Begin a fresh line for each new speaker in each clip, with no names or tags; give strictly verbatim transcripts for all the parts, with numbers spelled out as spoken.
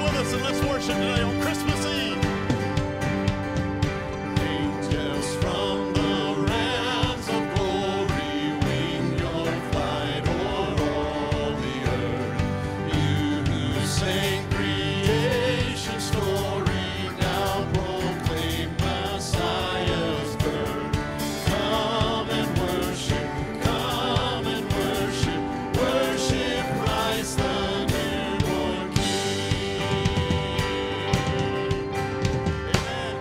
with us and let's worship today on Christmas Eve. Angels from the realms of glory wing your flight o'er all the earth. You who sang creation's story now proclaim Messiah's birth. Come and worship, come and worship, worship Christ the newborn King. Amen.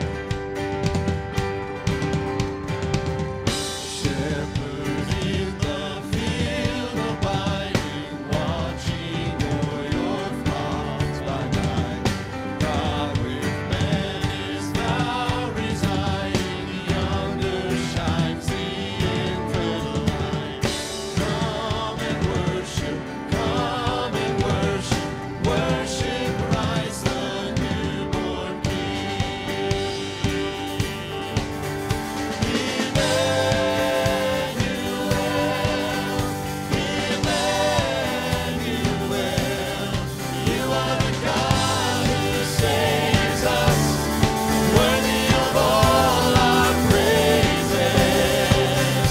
Shepherd in the field abiding, watching o'er your flocks by night. God with man is thou residing, yonder shines the infant light. Come and worship, come and worship, worship Christ the newborn King. Emmanuel, you are the God who saves us, worthy of all our praises.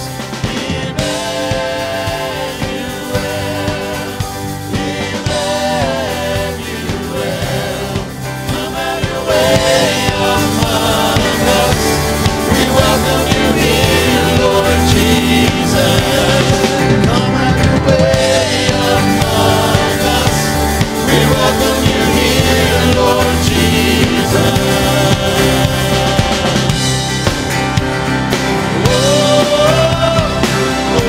Emmanuel, Emmanuel, come have your way among us. We welcome you here, Lord Jesus. Come have your way among us. We welcome you here, Lord Jesus. Oh, oh,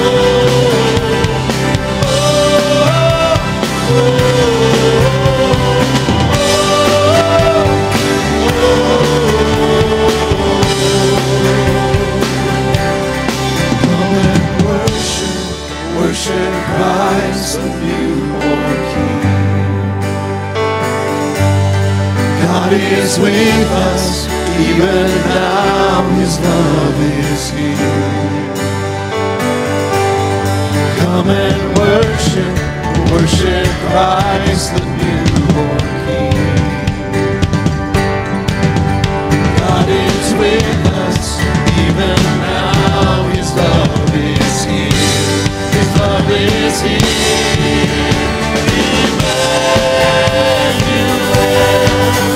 Come and worship, worship Christ the newborn King. God is with us, even now His love is here. Come and worship, worship Christ the newborn King. God is with us, even now His love is here. His love is here. Emmanuel,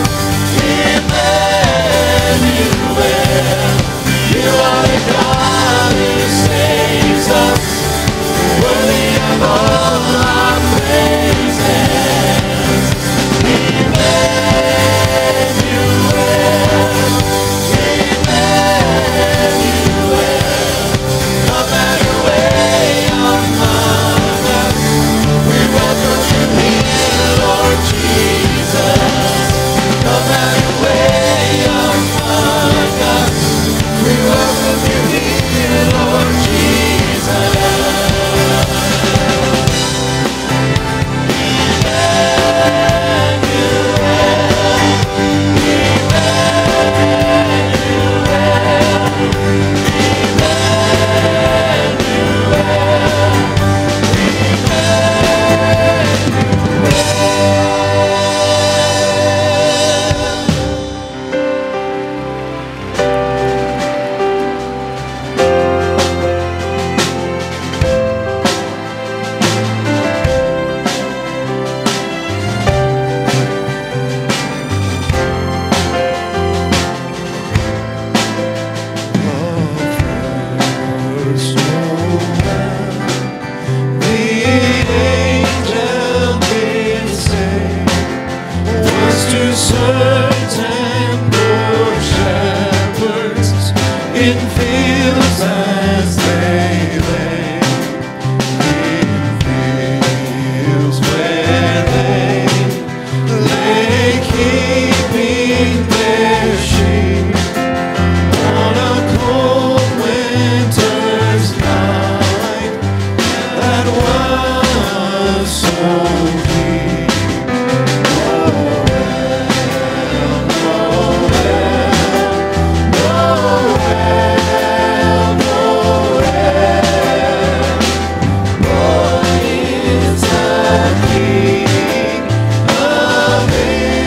Emmanuel, you are the God who saves us, worthy of all our praises. Emmanuel, Emmanuel, come have your way among us. We welcome you here, Lord Jesus. Come have your way among us. We welcome you here, Lord Jesus. King of Israel.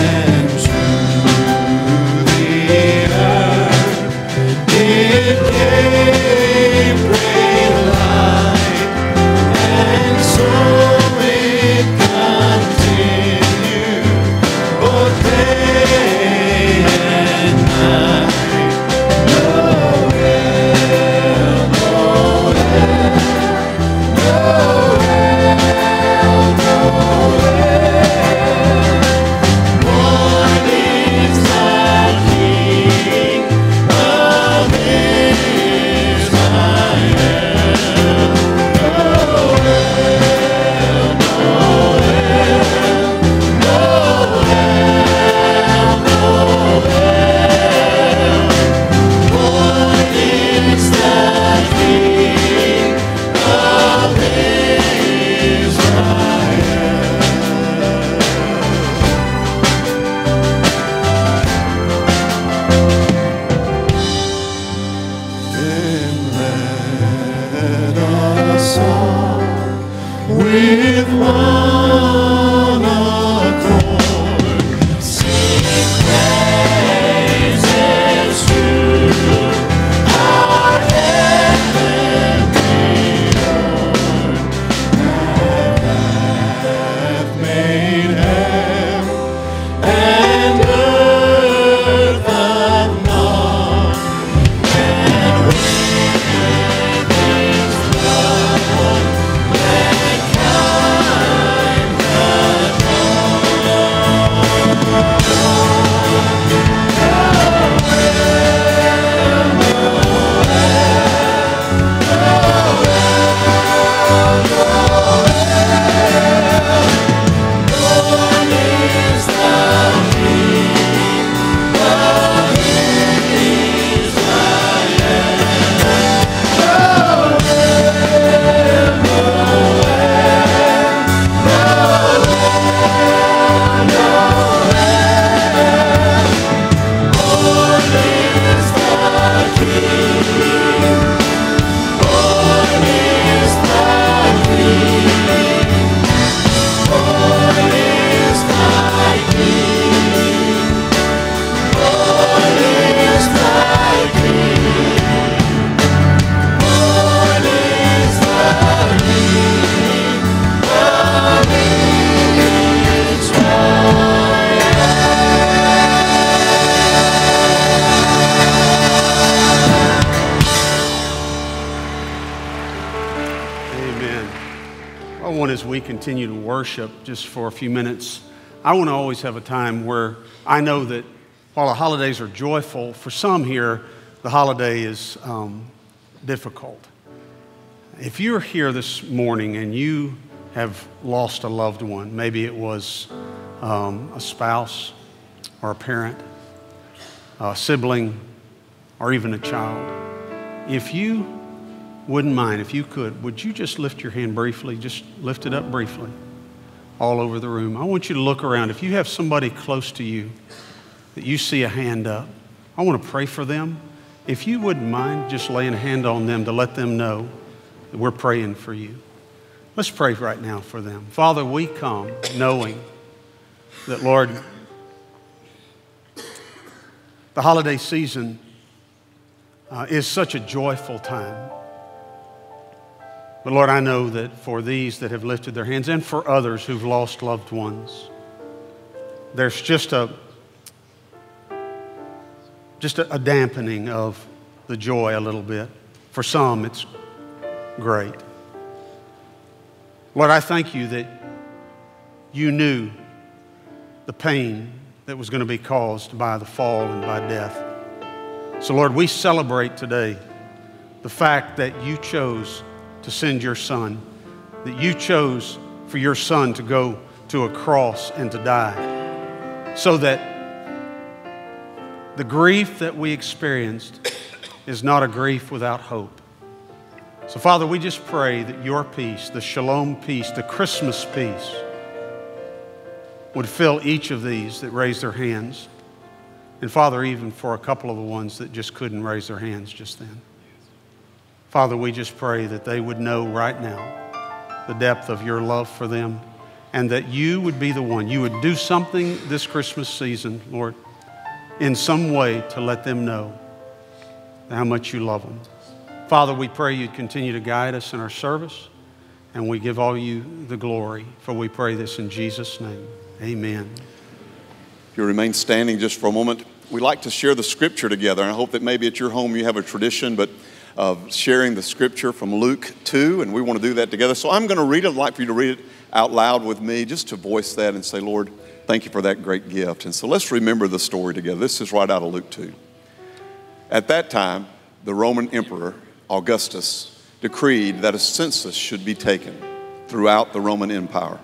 As we continue to worship just for a few minutes, I want to always have a time where I know that while the holidays are joyful, for some here, the holiday is um, difficult. If you're here this morning and you have lost a loved one, maybe it was um, a spouse or a parent, a sibling, or even a child, if you wouldn't mind, if you could, would you just lift your hand briefly? Just lift it up briefly all over the room. I want you to look around. If you have somebody close to you that you see a hand up, I want to pray for them. If you wouldn't mind just laying a hand on them to let them know that we're praying for you. Let's pray right now for them. Father, we come knowing that, Lord, the holiday season uh, is such a joyful time. But Lord, I know that for these that have lifted their hands and for others who've lost loved ones, there's just a just a, a dampening of the joy a little bit. For some, it's great. Lord, I thank you that you knew the pain that was going to be caused by the fall and by death. So Lord, we celebrate today the fact that you chose to send your son, that you chose for your son to go to a cross and to die, so that the grief that we experienced is not a grief without hope. So Father, we just pray that your peace, the shalom peace, the Christmas peace, would fill each of these that raise their hands. And Father, even for a couple of the ones that just couldn't raise their hands just then. Father, we just pray that they would know right now the depth of your love for them and that you would be the one. You would do something this Christmas season, Lord, in some way to let them know how much you love them. Father, we pray you'd continue to guide us in our service, and we give all you the glory, for we pray this in Jesus' name. Amen.
If you remain standing just for a moment, we like to share the scripture together, and I hope that maybe at your home you have a tradition, but of sharing the scripture from Luke two, and we want to do that together. So I'm going to read it. I'd like for you to read it out loud with me, just to voice that and say, Lord, thank you for that great gift. And so let's remember the story together. This is right out of Luke two. At that time, the Roman Emperor Augustus decreed that a census should be taken throughout the Roman Empire.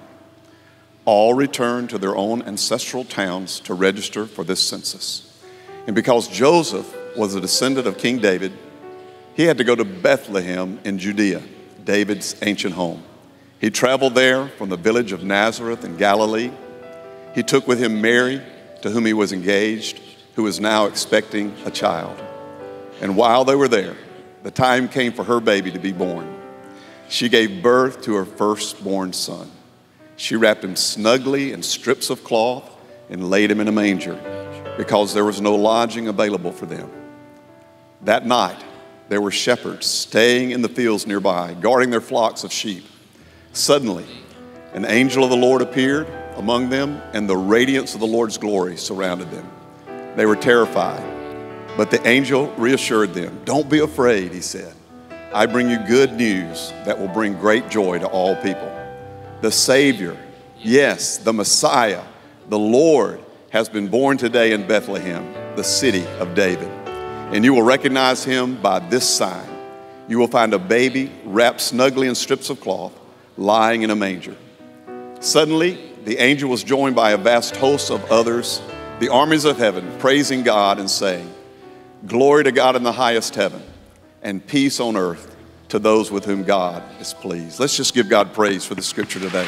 All returned to their own ancestral towns to register for this census. And because Joseph was a descendant of King David, he had to go to Bethlehem in Judea, David's ancient home. He traveled there from the village of Nazareth in Galilee. He took with him Mary, to whom he was engaged, who was now expecting a child. And while they were there, the time came for her baby to be born. She gave birth to her firstborn son. She wrapped him snugly in strips of cloth and laid him in a manger because there was no lodging available for them. That night, there were shepherds staying in the fields nearby, guarding their flocks of sheep. Suddenly, an angel of the Lord appeared among them, and the radiance of the Lord's glory surrounded them. They were terrified. But the angel reassured them. Don't be afraid, he said. I bring you good news that will bring great joy to all people. The Savior, yes, the Messiah, the Lord, has been born today in Bethlehem, the city of David. And you will recognize him by this sign. You will find a baby wrapped snugly in strips of cloth, lying in a manger. Suddenly, the angel was joined by a vast host of others, the armies of heaven, praising God and saying, Glory to God in the highest heaven, and peace on earth to those with whom God is pleased. Let's just give God praise for the scripture today.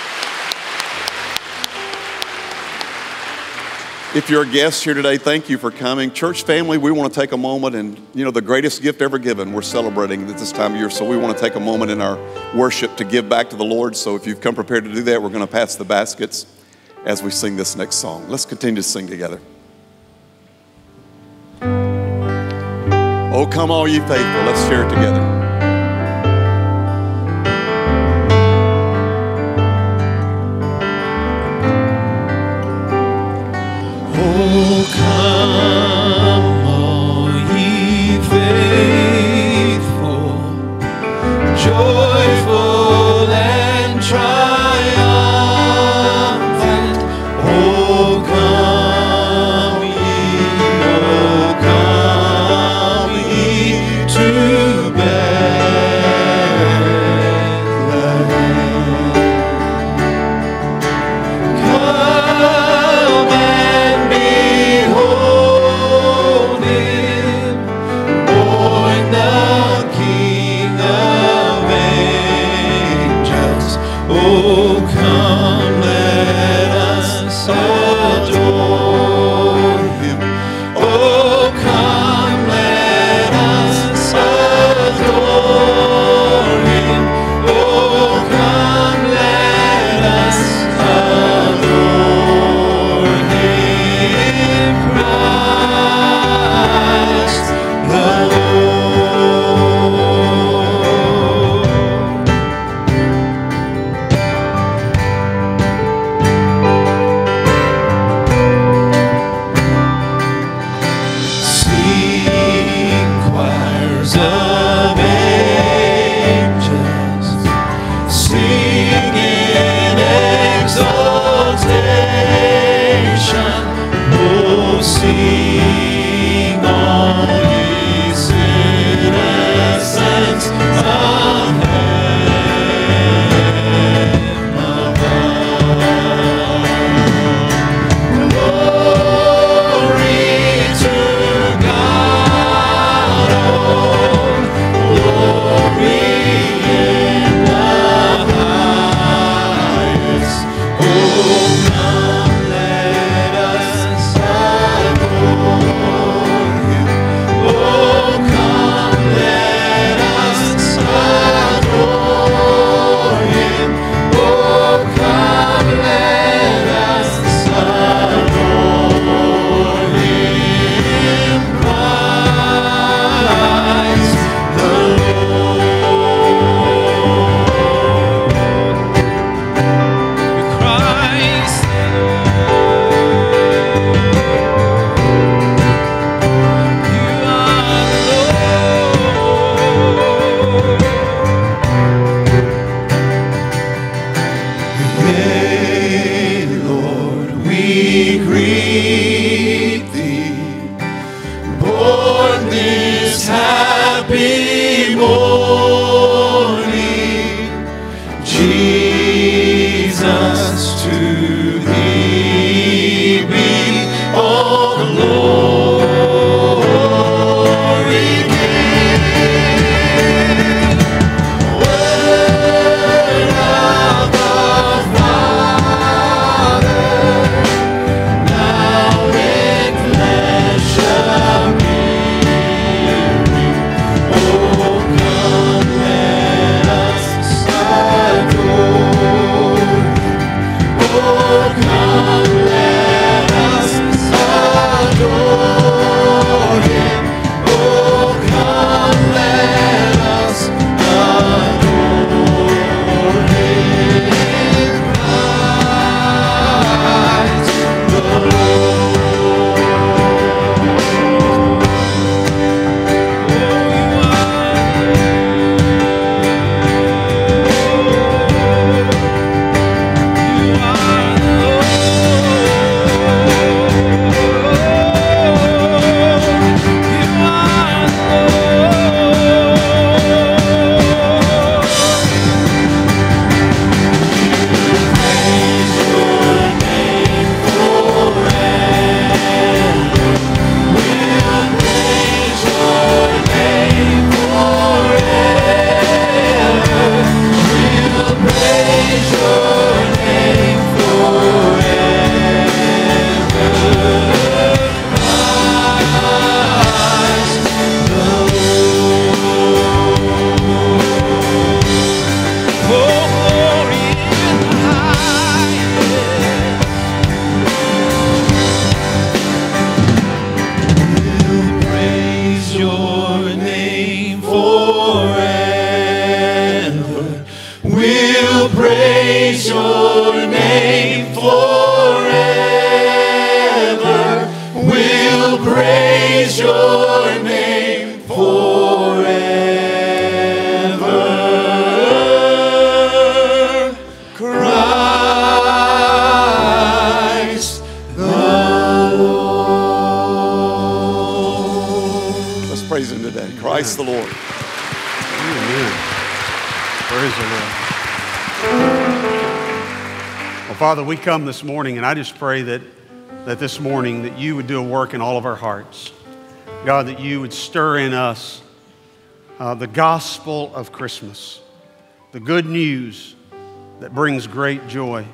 If you're a guest here today, thank you for coming. Church family, we want to take a moment, and you know, the greatest gift ever given, we're celebrating at this time of year, so we want to take a moment in our worship to give back to the Lord. So if you've come prepared to do that, we're going to pass the baskets as we sing this next song. Let's continue to sing together. Oh, come all ye faithful, let's share it together.
Oh, come all ye faithful, joyful and triumphant. Oh, come ye, oh, come ye to Bethlehem. Come and behold him, born the King of angels. Oh, come, let us adore him. Oh, come, let us adore him. Oh, come, let us adore him, Christ the Lord. Sing, choirs of angels, sing in exaltation. Oh, sing all ye citizens of heaven above. Glory to God, oh, glory in the highest. Oh, come, let us adore greet thee, born this happy morning, Jesus, to thee be all the glory given. Word of the Father, now in flesh appearing. Oh, come, let us adore. Oh, come, let us adore Him. Oh, come, let us adore Him. Christ the We'll praise your name forever. We'll praise your name forever. Christ the Lord.
Let's praise Him today. Christ the Lord.
Amen. Praise the Lord. Well, Father, we come this morning, and I just pray that, that this morning that you would do a work in all of our hearts. God, that you would stir in us uh, the gospel of Christmas, the good news that brings great joy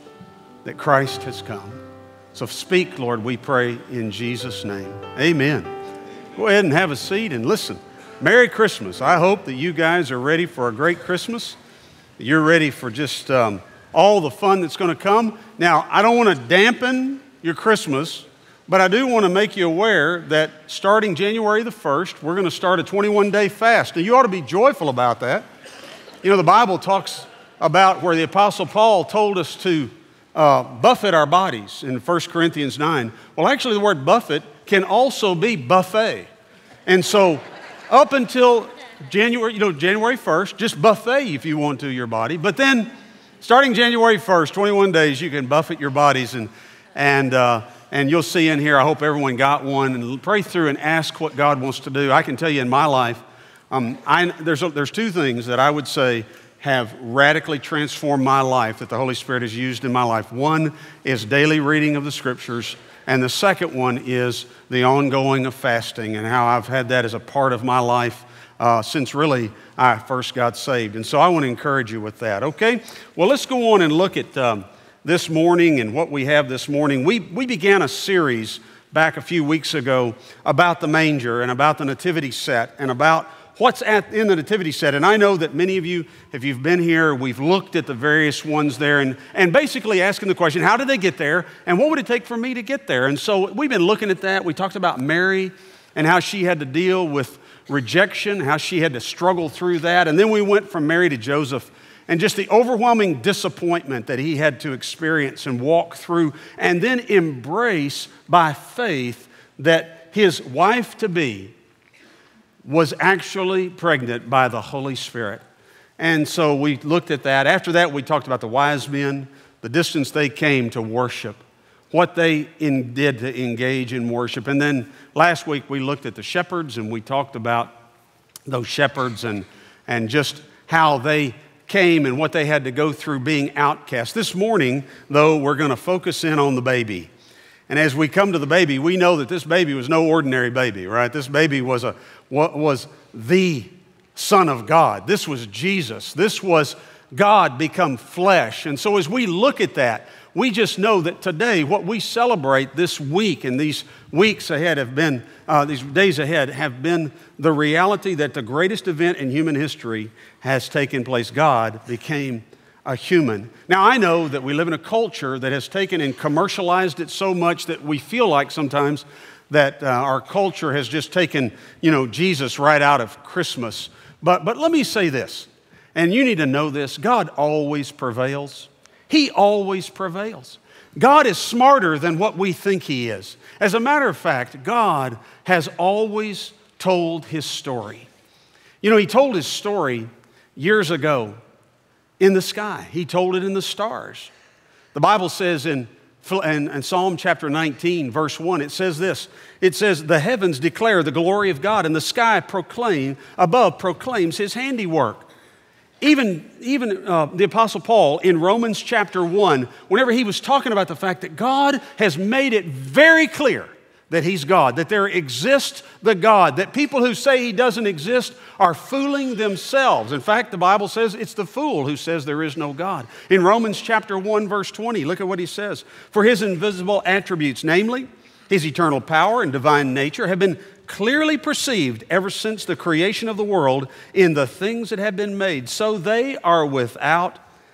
that Christ has come. So speak, Lord, we pray in Jesus' name. Amen. Go ahead and have a seat and listen. Merry Christmas. I hope that you guys are ready for a great Christmas. You're ready for just um, all the fun that's going to come. Now, I don't want to dampen your Christmas, but I do want to make you aware that starting January the first, we're going to start a twenty-one day fast. Now, you ought to be joyful about that. You know, the Bible talks about where the Apostle Paul told us to uh, buffet our bodies in First Corinthians nine. Well, actually, the word buffet can also be buffet. And so, up until January, you know, January first, just buffet if you want to your body. But then, starting January first, twenty-one days, you can buffet your bodies, and and uh, and you'll see in here. I hope everyone got one, and pray through and ask what God wants to do. I can tell you in my life, um, I, there's a, there's two things that I would say have radically transformed my life that the Holy Spirit has used in my life. One is daily reading of the Scriptures. And the second one is the ongoing of fasting and how I've had that as a part of my life uh, since really I first got saved. And so I want to encourage you with that, okay? Well, let's go on and look at um, this morning and what we have this morning. We, we began a series back a few weeks ago about the manger and about the nativity set and about what's at, in the nativity set. And I know that many of you, if you've been here, we've looked at the various ones there and, and basically asking the question, how did they get there? And what would it take for me to get there? And so we've been looking at that. We talked about Mary and how she had to deal with rejection, how she had to struggle through that. And then we went from Mary to Joseph and just the overwhelming disappointment that he had to experience and walk through and then embrace by faith that his wife-to-be was actually pregnant by the Holy Spirit. And so we looked at that. After that, we talked about the wise men, the distance they came to worship, what they in, did to engage in worship. And then last week we looked at the shepherds, and we talked about those shepherds and, and just how they came and what they had to go through being outcast. This morning, though, we're going to focus in on the baby. And as we come to the baby, we know that this baby was no ordinary baby, right? This baby was a was the Son of God. This was Jesus. This was God become flesh. And so as we look at that, we just know that today, what we celebrate this week and these weeks ahead have been, uh, these days ahead have been the reality that the greatest event in human history has taken place. God became a human. Now, I know that we live in a culture that has taken and commercialized it so much that we feel like sometimes that uh, our culture has just taken, you know, Jesus right out of Christmas. But, but let me say this, and you need to know this: God always prevails. He always prevails. God is smarter than what we think He is. As a matter of fact, God has always told His story. You know, He told His story years ago in the sky. He told it in the stars. The Bible says in, in, in Psalm chapter nineteen, verse one, it says this. It says, "The heavens declare the glory of God, and the sky proclaim, above proclaims His handiwork." Even, even uh, the Apostle Paul in Romans chapter one, whenever he was talking about the fact that God has made it very clear that He's God, that there exists the God, that people who say He doesn't exist are fooling themselves. In fact, the Bible says it's the fool who says there is no God. In Romans chapter one, verse twenty, look at what he says. "For His invisible attributes, namely His eternal power and divine nature, have been clearly perceived ever since the creation of the world in the things that have been made, so they are without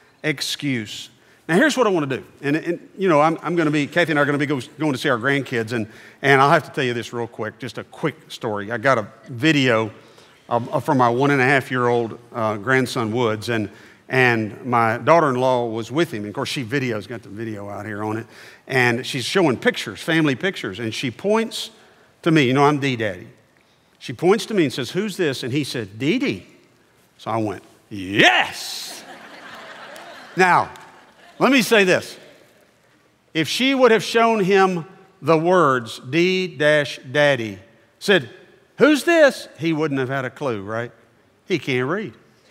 excuse." Now, here's what I want to do. And, and you know, I'm, I'm going to be, Kathy and I are going to be go, going to see our grandkids, and, and I'll have to tell you this real quick, just a quick story. I got a video of, from my one and a half year old uh, grandson, Woods, and, and my daughter-in-law was with him. And of course, she videos, got the video out here on it, and she's showing pictures, family pictures, and she points to me. You know, I'm D-Daddy. She points to me and says, "Who's this?" And he said, "Dee Dee." So I went, yes. Now, let me say this. If she would have shown him the words D-Daddy, said, "Who's this?" he wouldn't have had a clue, right? He can't read.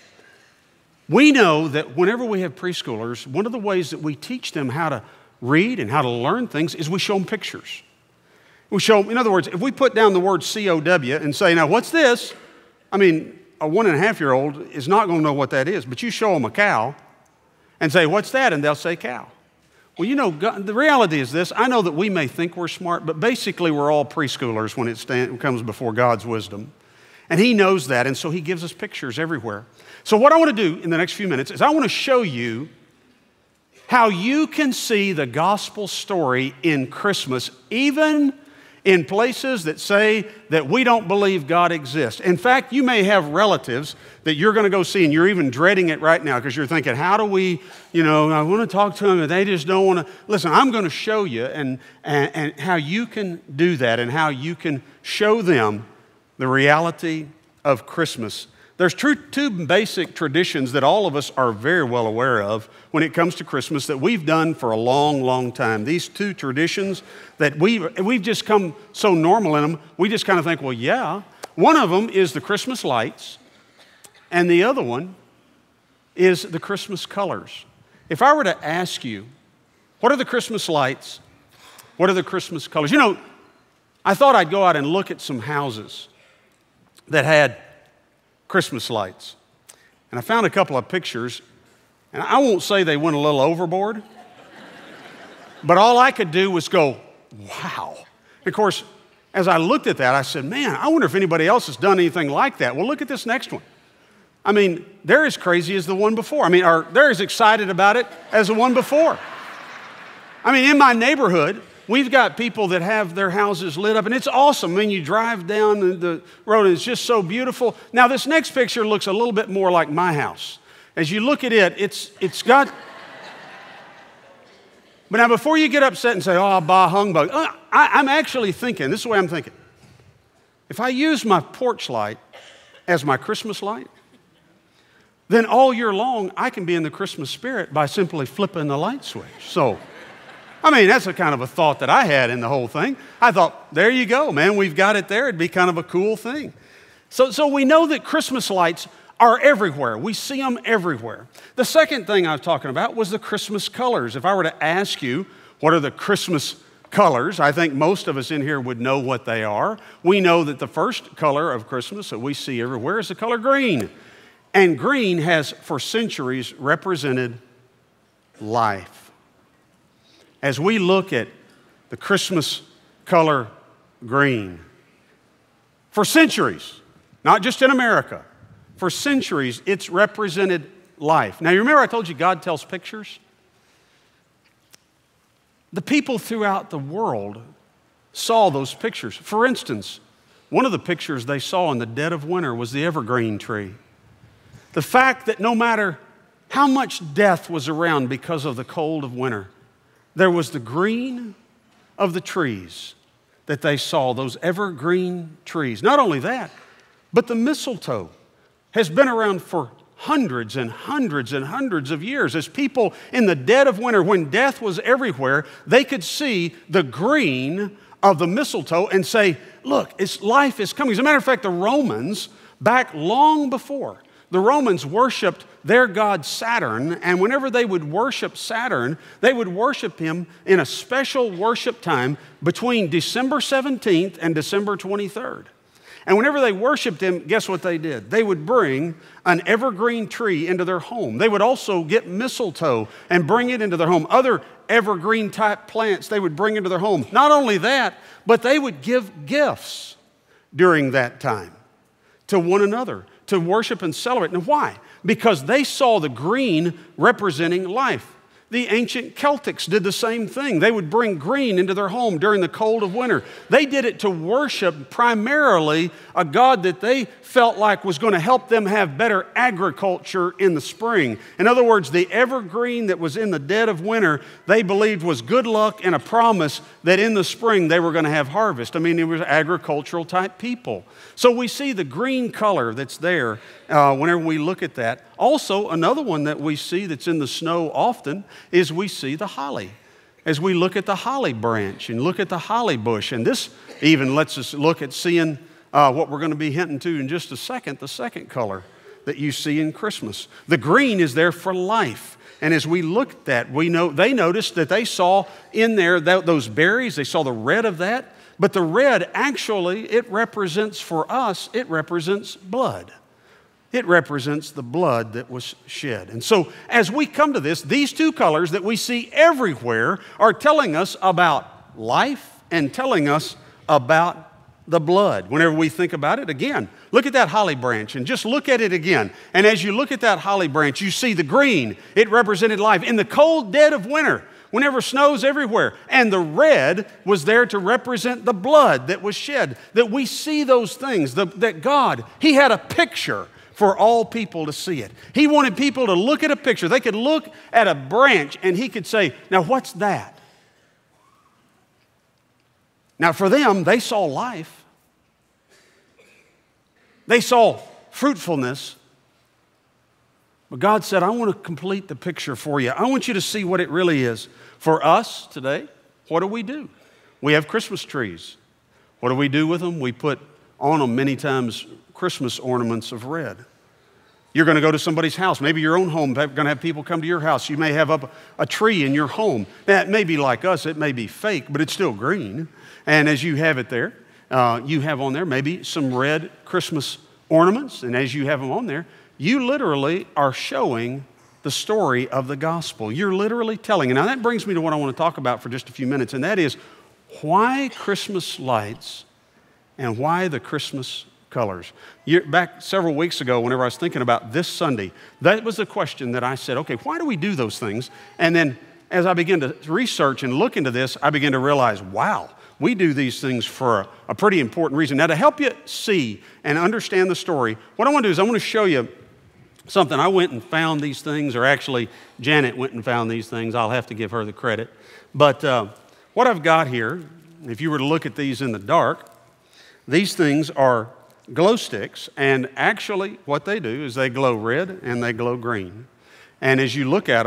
We know that whenever we have preschoolers, one of the ways that we teach them how to read and how to learn things is we show them pictures. We show them, in other words, if we put down the word C O W and say, "Now, what's this?" I mean, a one and a half year old is not going to know what that is, but you show them a cow and say, "What's that?" and they'll say cow. Well, you know, God, the reality is this. I know that we may think we're smart, but basically we're all preschoolers when it stand, comes before God's wisdom. And He knows that, and so He gives us pictures everywhere. So what I want to do in the next few minutes is I want to show you how you can see the gospel story in Christmas, even in places that say that we don't believe God exists. In fact, you may have relatives that you're going to go see, and you're even dreading it right now because you're thinking, how do we, you know, I want to talk to them, and they just don't want to. Listen, I'm going to show you and, and, and how you can do that and how you can show them the reality of Christmas. There's two, two basic traditions that all of us are very well aware of when it comes to Christmas that we've done for a long, long time. These two traditions that we've, we've just come so normal in them, we just kind of think, well, yeah. One of them is the Christmas lights, and the other one is the Christmas colors. If I were to ask you, what are the Christmas lights? What are the Christmas colors? You know, I thought I'd go out and look at some houses that had Christmas lights. And I found a couple of pictures, and I won't say they went a little overboard, but all I could do was go, wow. And of course, as I looked at that, I said, man, I wonder if anybody else has done anything like that. Well, look at this next one. I mean, they're as crazy as the one before. I mean, or they're as excited about it as the one before. I mean, in my neighborhood, we've got people that have their houses lit up, and it's awesome. I mean, you drive down the road, and it's just so beautiful. Now, this next picture looks a little bit more like my house. As you look at it, it's it's got... But now, before you get upset and say, oh, bah humbug, I, I'm actually thinking, this is the way I'm thinking. If I use my porch light as my Christmas light, then all year long, I can be in the Christmas spirit by simply flipping the light switch. So... I mean, that's a kind of a thought that I had in the whole thing. I thought, there you go, man, we've got it there. It'd be kind of a cool thing. So, so we know that Christmas lights are everywhere. We see them everywhere. The second thing I was talking about was the Christmas colors. If I were to ask you, what are the Christmas colors? I think most of us in here would know what they are. We know that the first color of Christmas that we see everywhere is the color green. And green has, for centuries, represented life. As we look at the Christmas color green, for centuries, not just in America, for centuries, it's represented life. Now, you remember I told you God tells pictures? The people throughout the world saw those pictures. For instance, one of the pictures they saw in the dead of winter was the evergreen tree. The fact that no matter how much death was around because of the cold of winter, there was the green of the trees that they saw, those evergreen trees. Not only that, but the mistletoe has been around for hundreds and hundreds and hundreds of years. As people in the dead of winter, when death was everywhere, they could see the green of the mistletoe and say, look, it's, life is coming. As a matter of fact, the Romans, back long before, the Romans worshiped their god Saturn, and whenever they would worship Saturn, they would worship him in a special worship time between December seventeenth and December twenty-third. And whenever they worshiped him, guess what they did? They would bring an evergreen tree into their home. They would also get mistletoe and bring it into their home. Other evergreen type plants they would bring into their home. Not only that, but they would give gifts during that time to one another to worship and celebrate. And why? Because they saw the green representing life. The ancient Celtics did the same thing. They would bring green into their home during the cold of winter. They did it to worship primarily a god that they felt like was going to help them have better agriculture in the spring. In other words, the evergreen that was in the dead of winter, they believed was good luck and a promise that in the spring they were going to have harvest. I mean, it was agricultural type people. So we see the green color that's there uh, whenever we look at that. Also, another one that we see that's in the snow often is we see the holly. As we look at the holly branch and look at the holly bush, and this even lets us look at seeing uh, what we're going to be hinting to in just a second, the second color that you see in Christmas. The green is there for life. And as we look at that, we know they noticed that they saw in there that, those berries, they saw the red of that, but the red actually, it represents for us, it represents blood. It represents the blood that was shed. And so as we come to this, these two colors that we see everywhere are telling us about life and telling us about the blood. Whenever we think about it, again, look at that holly branch and just look at it again. And as you look at that holly branch, you see the green. It represented life. In the cold dead of winter, whenever snow's everywhere, and the red was there to represent the blood that was shed. That we see those things, the, that God, He had a picture for all people to see it. He wanted people to look at a picture. They could look at a branch and He could say, now what's that? Now for them, they saw life. They saw fruitfulness. But God said, I want to complete the picture for you. I want you to see what it really is. For us today, what do we do? We have Christmas trees. What do we do with them? We put on them many times Christmas ornaments of red. You're going to go to somebody's house, maybe your own home, they're going to have people come to your house. You may have up a tree in your home. Now, it may be like us, it may be fake, but it's still green. And as you have it there, uh, you have on there maybe some red Christmas ornaments. And as you have them on there, you literally are showing the story of the gospel. You're literally telling. And now that brings me to what I want to talk about for just a few minutes, and that is why Christmas lights and why the Christmas colors. Year, back several weeks ago, whenever I was thinking about this Sunday, that was the question that I said, okay, why do we do those things? And then as I began to research and look into this, I began to realize, wow, we do these things for a, a pretty important reason. Now, to help you see and understand the story, what I want to do is I want to show you something. I went and found these things, or actually Janet went and found these things. I'll have to give her the credit. But uh, what I've got here, if you were to look at these in the dark, these things are glow sticks, and actually what they do is they glow red and they glow green. And as you look at them,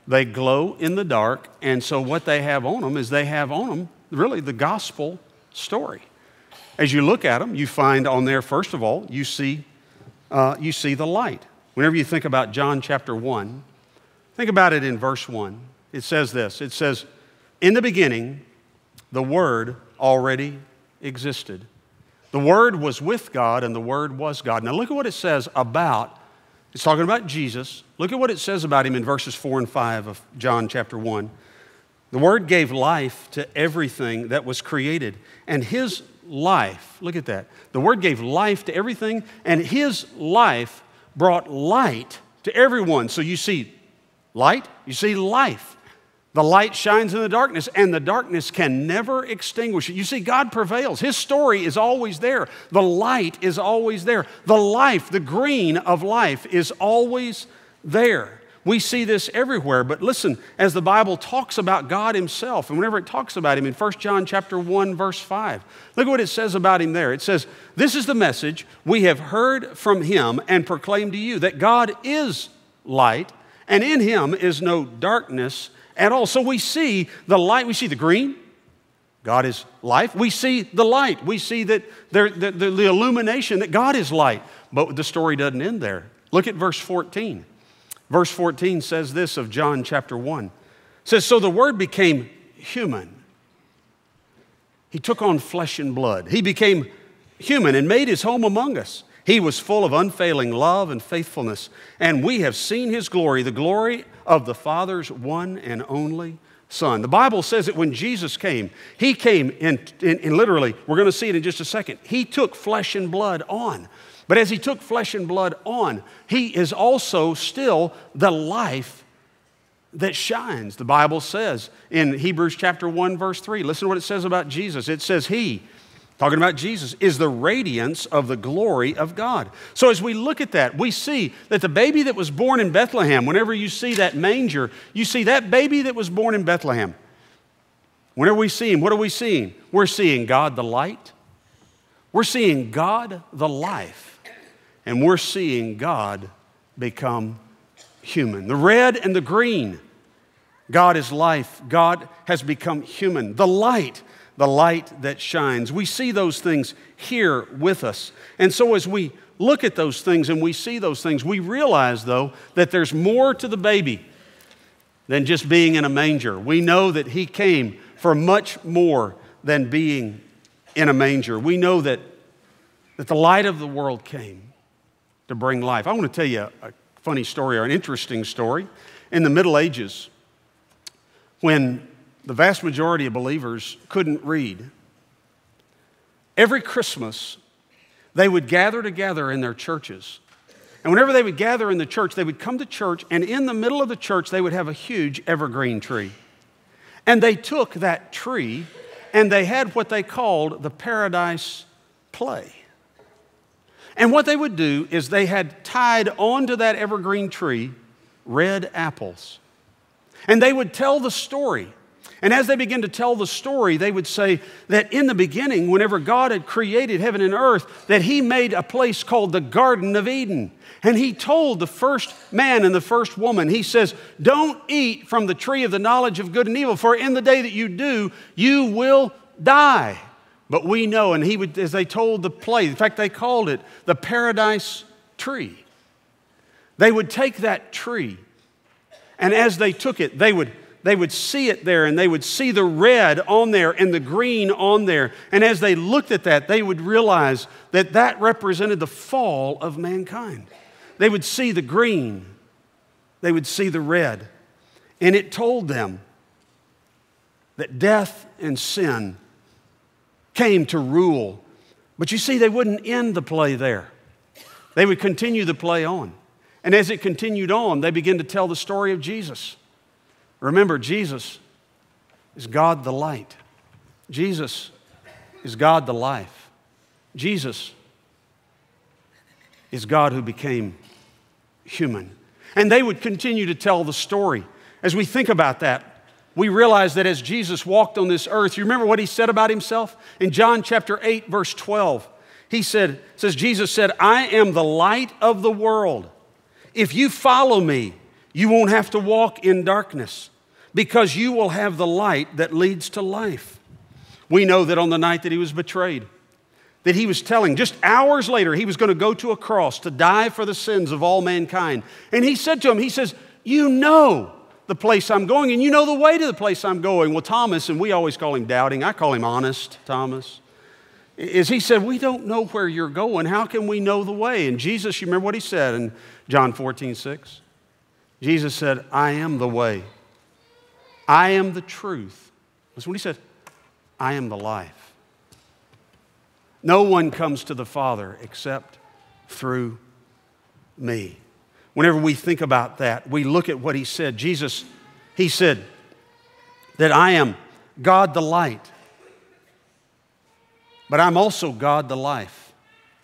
They glow in the dark, and so what they have on them is they have on them really the gospel story. As you look at them, you find on there, first of all, you see, uh, you see the light. Whenever you think about John chapter one, think about it in verse one. It says this, it says, in the beginning, the Word already existed. The Word was with God, and the Word was God. Now look at what it says about, it's talking about Jesus. Look at what it says about Him in verses four and five of John chapter one. The Word gave life to everything that was created, and His life, look at that. The Word gave life to everything, and His life brought light to everyone. So you see light, you see life. The light shines in the darkness, and the darkness can never extinguish it. You see, God prevails. His story is always there. The light is always there. The life, the green of life is always there. We see this everywhere, but listen, as the Bible talks about God Himself, and whenever it talks about Him in First John chapter one, verse five, look at what it says about Him there. It says, this is the message we have heard from Him and proclaimed to you, that God is light, and in Him is no darkness at all. So we see the light, we see the green, God is life. We see the light. We see that there, the, the, the illumination that God is light. But the story doesn't end there. Look at verse fourteen. Verse fourteen says this of John chapter one. It says, so the Word became human. He took on flesh and blood. He became human and made His home among us. He was full of unfailing love and faithfulness, and we have seen His glory, the glory of the Father's one and only Son. The Bible says that when Jesus came, He came in, in, in literally, we're going to see it in just a second, He took flesh and blood on. But as He took flesh and blood on, He is also still the life that shines. The Bible says in Hebrews chapter one, verse three, listen to what it says about Jesus. It says He, talking about Jesus, is the radiance of the glory of God. So as we look at that, we see that the baby that was born in Bethlehem, whenever you see that manger, you see that baby that was born in Bethlehem. Whenever we see Him, what are we seeing? We're seeing God the light. We're seeing God the life. And we're seeing God become human. The red and the green, God is life. God has become human. The light, the light that shines. We see those things here with us. And so as we look at those things and we see those things, we realize, though, that there's more to the baby than just being in a manger. We know that He came for much more than being in a manger. We know that, that the light of the world came to bring life. I want to tell you a, a funny story or an interesting story. In the Middle Ages, when the vast majority of believers couldn't read, every Christmas they would gather together in their churches. And whenever they would gather in the church, they would come to church, and in the middle of the church they would have a huge evergreen tree. And they took that tree and they had what they called the Paradise Play. And what they would do is they had tied onto that evergreen tree red apples. And they would tell the story. And as they began to tell the story, they would say that in the beginning, whenever God had created heaven and earth, that He made a place called the Garden of Eden. And He told the first man and the first woman, He says, don't eat from the tree of the knowledge of good and evil, for in the day that you do, you will die. But we know, and he would, as they told the play, in fact, they called it the Paradise Tree. They would take that tree, and as they took it, they would, they would see it there, and they would see the red on there and the green on there. And as they looked at that, they would realize that that represented the fall of mankind. They would see the green. They would see the red. And it told them that death and sin came to rule. But you see, they wouldn't end the play there. They would continue the play on. And as it continued on, they began to tell the story of Jesus. Remember, Jesus is God the light. Jesus is God the life. Jesus is God who became human. And they would continue to tell the story. As we think about that, we realize that as Jesus walked on this earth, you remember what He said about Himself? In John chapter eight, verse twelve, He said, says, Jesus said, I am the light of the world. If you follow me, You won't have to walk in darkness because you will have the light that leads to life. We know that on the night that he was betrayed, that he was telling, just hours later, he was going to go to a cross to die for the sins of all mankind. And he said to him, he says, you know the place I'm going, and you know the way to the place I'm going. Well, Thomas, and we always call him doubting, I call him honest Thomas, is he said, we don't know where you're going. How can we know the way? And Jesus, you remember what he said in John fourteen six? Jesus said, I am the way. I am the truth. Listen what he said. I am the life. No one comes to the Father except through me. Whenever we think about that, we look at what he said. Jesus, he said that I am God the light, but I'm also God the life.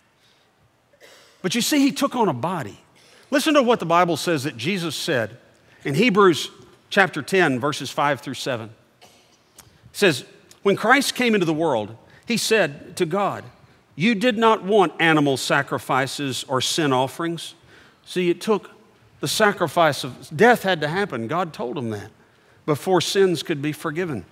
But you see, he took on a body. Listen to what the Bible says that Jesus said in Hebrews chapter ten, verses five through seven. It says, when Christ came into the world, he said to God, you did not want animal sacrifices or sin offerings. See, it took the sacrifice of death had to happen. God told him that before sins could be forgiven.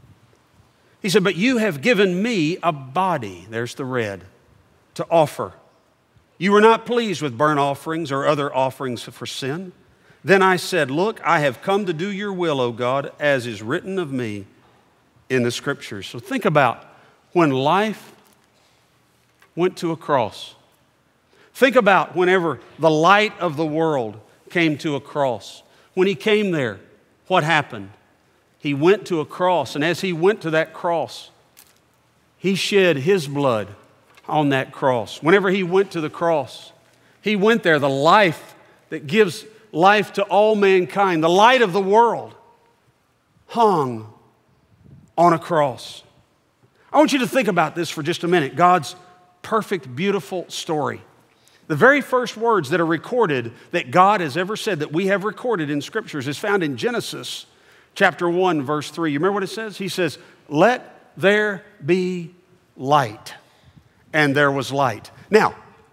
He said, but you have given me a body, there's the red, to offer. You were not pleased with burnt offerings or other offerings for sin. Then I said, look, I have come to do your will, O God, as is written of me in the Scriptures. So think about when life went to a cross. Think about whenever the light of the world came to a cross. When he came there, what happened? He went to a cross, and as he went to that cross, he shed his blood on that cross. Whenever he went to the cross, he went there, the life that gives life to all mankind, the light of the world, hung on a cross. I want you to think about this for just a minute. God's perfect, beautiful story. The very first words that are recorded that God has ever said that we have recorded in Scriptures is found in Genesis chapter one, verse three. You remember what it says? He says, let there be light. And there was light. Now,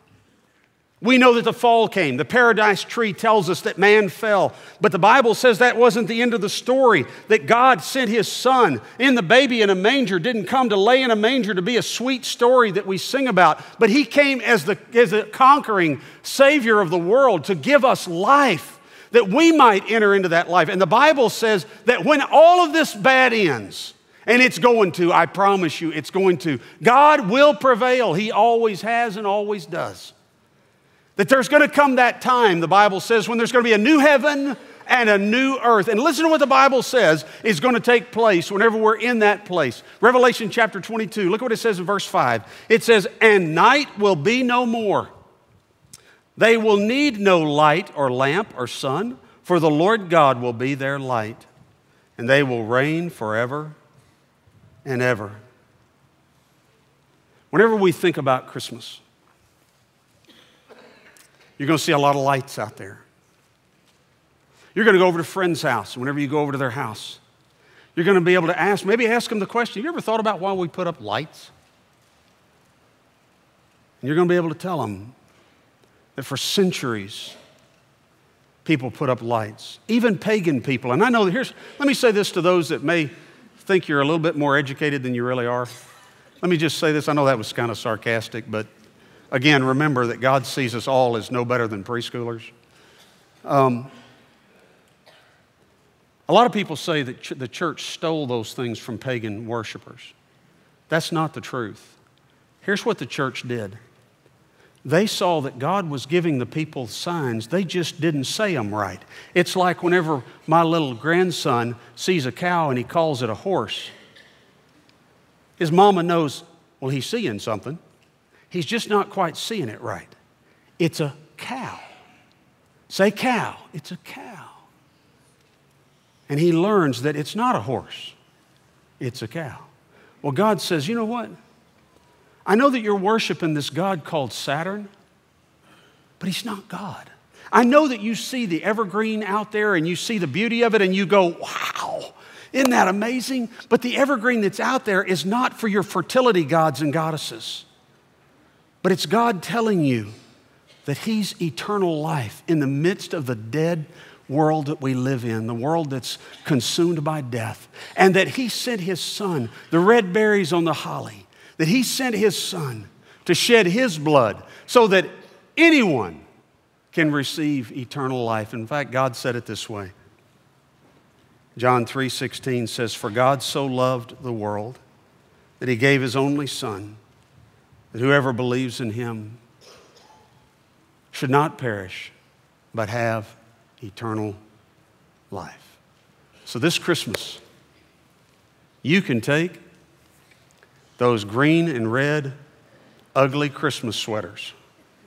we know that the fall came. The paradise tree tells us that man fell. But the Bible says that wasn't the end of the story, that God sent his son in the baby in a manger, didn't come to lay in a manger to be a sweet story that we sing about, but he came as the, as the conquering Savior of the world to give us life, that we might enter into that life. And the Bible says that when all of this bad ends, and it's going to, I promise you, it's going to, God will prevail. He always has and always does. That there's going to come that time, the Bible says, when there's going to be a new heaven and a new earth. And listen to what the Bible says is going to take place whenever we're in that place. Revelation chapter twenty-two, look what it says in verse five. It says, and night will be no more. They will need no light or lamp or sun, for the Lord God will be their light, and they will reign forever and ever. Whenever we think about Christmas, you're going to see a lot of lights out there. You're going to go over to a friend's house. Whenever you go over to their house, you're going to be able to ask, maybe ask them the question, you ever thought about why we put up lights? And you're going to be able to tell them that for centuries, people put up lights, even pagan people. And I know, here's, let me say this to those that may think you're a little bit more educated than you really are. Let me just say this. I know that was kind of sarcastic, but again, remember that God sees us all as no better than preschoolers. Um, a lot of people say that ch- the church stole those things from pagan worshipers. That's not the truth. Here's what the church did. They saw that God was giving the people signs. They just didn't say them right. It's like whenever my little grandson sees a cow and he calls it a horse. His mama knows, well, he's seeing something. He's just not quite seeing it right. It's a cow. Say cow. It's a cow. And he learns that it's not a horse. It's a cow. Well, God says, you know what? I know that you're worshiping this God called Saturn, but he's not God. I know that you see the evergreen out there and you see the beauty of it and you go, wow, isn't that amazing? But the evergreen that's out there is not for your fertility gods and goddesses. But it's God telling you that he's eternal life in the midst of the dead world that we live in, the world that's consumed by death, and that He sent His Son, the red berries on the holly, that He sent His Son to shed His blood so that anyone can receive eternal life. In fact, God said it this way. John three sixteen says, "For God so loved the world that He gave His only Son, that whoever believes in Him should not perish, but have eternal life." So this Christmas, you can take those green and red, ugly Christmas sweaters.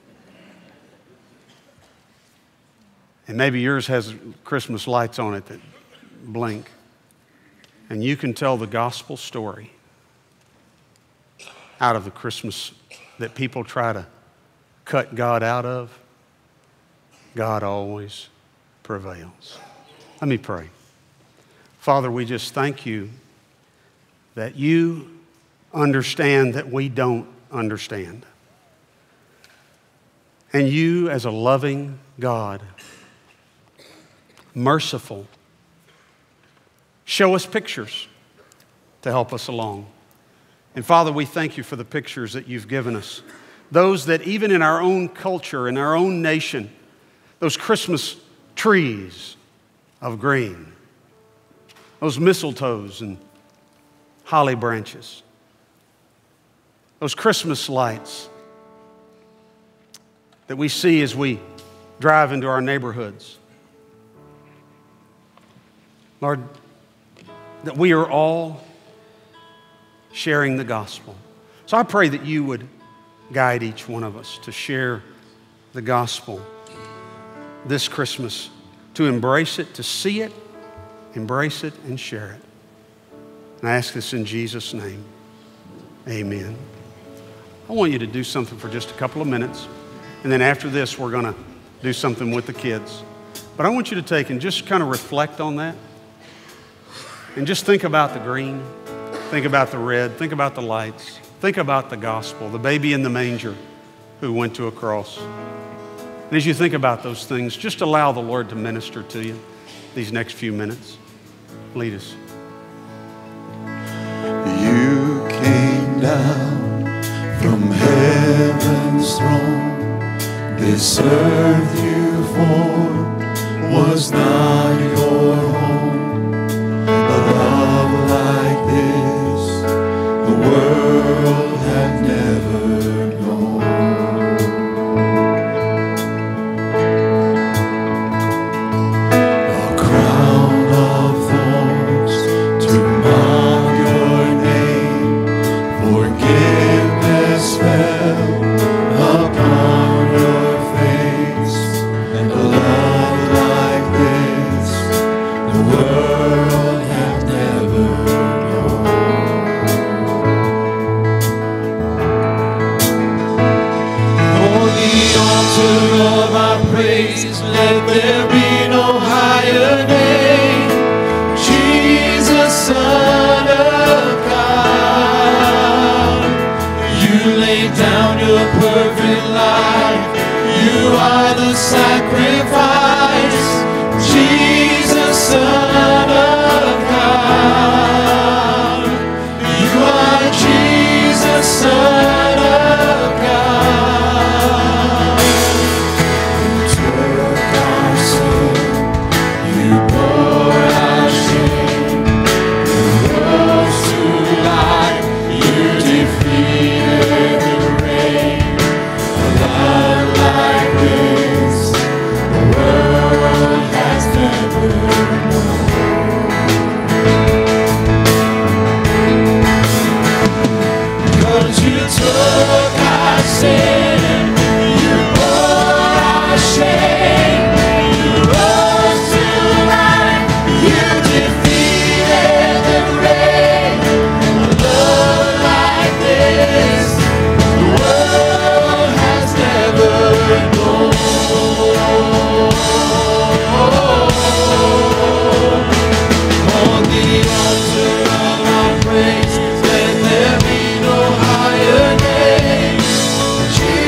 And maybe yours has Christmas lights on it that blink. And you can tell the gospel story out of the Christmas that people try to cut God out of. God always prevails. Let me pray. Father, we just thank You that You understand that we don't understand. And You, as a loving God, merciful, show us pictures to help us along. And Father, we thank You for the pictures that You've given us. Those that even in our own culture, in our own nation, those Christmas trees of green, those mistletoes and holly branches, those Christmas lights that we see as we drive into our neighborhoods. Lord, that we are all sharing the gospel. So I pray that You would guide each one of us to share the gospel this Christmas, to embrace it, to see it, embrace it, and share it. And I ask this in Jesus' name. Amen. I want you to do something for just a couple of minutes, and then after this, we're going to do something with the kids. But I want you to take and just kind of reflect on that, and just think about the green, think about the red, think about the lights, think about the gospel, the baby in the manger who went to a cross. And as you think about those things, just allow the Lord to minister to you these next few minutes. Lead us.
You came down from heaven's throne. This earth You formed was not Your home. A love like this the world had never known. A crown of thorns to mock Your name. Forgiveness fell upon Your face. And a love like this the world had never known. On the altar of our praise, let there be no higher name. Jesus, Son of God, You laid down Your perfect life. You are the sacrifice. Jesus, Son of God, You are Jesus, Son of God. You took our sin, You bore our shame. You rose to life, You defeated the grave. A love like this the world has never known. Cause You took our sin, You bore our shame. You rose to life, You defeated the grave. A love like this the world has never known. On the altar of our praise, let there be no higher name.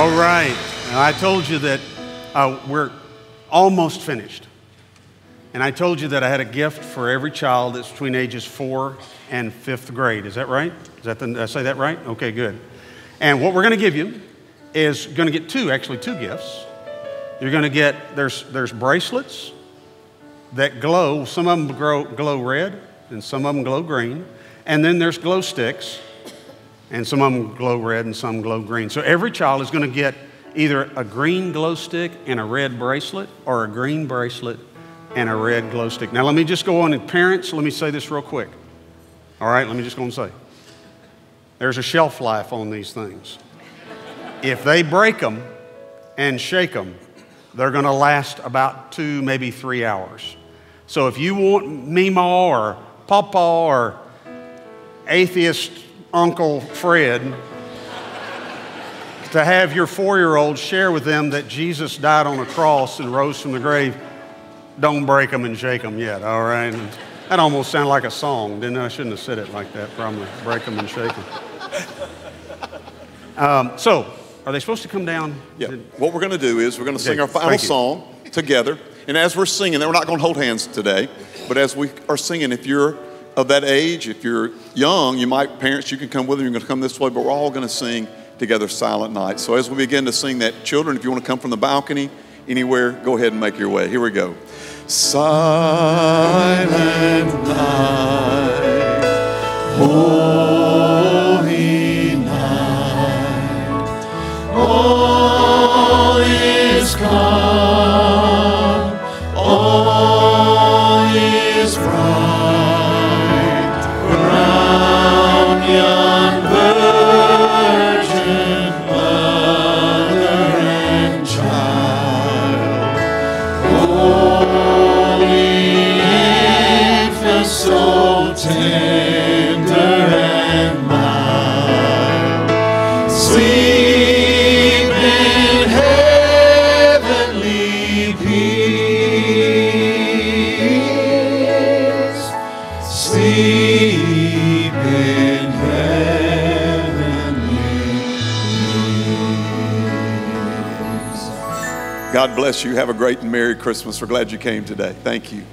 All right. Now, I told you that uh, we're almost finished. And I told you that I had a gift for every child that's between ages four and fifth grade. Is that right? Is that the, did I say that right? Okay, good. And what we're going to give you is going to get two, actually two gifts. You're going to get, there's, there's bracelets that glow. Some of them glow, glow red and some of them glow green. And then there's glow sticks. And some of them glow red and some glow green. So every child is going to get either a green glow stick and a red bracelet, or a green bracelet and a red glow stick. Now let me just go on, and parents, let me say this real quick. All right, let me just go and say. There's a shelf life on these things. If they break them and shake them, they're going to last about two, maybe three hours. So if you want Meemaw or Pawpaw or atheist Uncle Fred to have your four-year-old share with them that Jesus died on a cross and rose from the grave, don't break them and shake them yet, all right? And that almost sounded like a song, didn't it? I shouldn't have said it like that, probably. Break them and shake them. Um, so, are they supposed to come down?
Yeah. What we're going to do is we're going to sing
Okay,
our final
thank you.
song together. And as we're singing, we're not going to hold hands today, but as we are singing, if you're of that age, if you're young, you might, parents, you can come with them, you're going to come this way, but we're all going to sing together Silent Night. So as we begin to sing that, children, if you want to come from the balcony, anywhere, go ahead and make your way. Here we go. Silent night, holy night, all is calm, all is bright, around young virgin, mother and child, holy infant, so tender and mild, sleep in heavenly peace, sleep in heavenly peace. God bless you. Have a great and Merry Christmas. We're glad you came today. Thank you.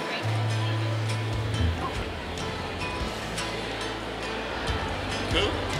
Cool.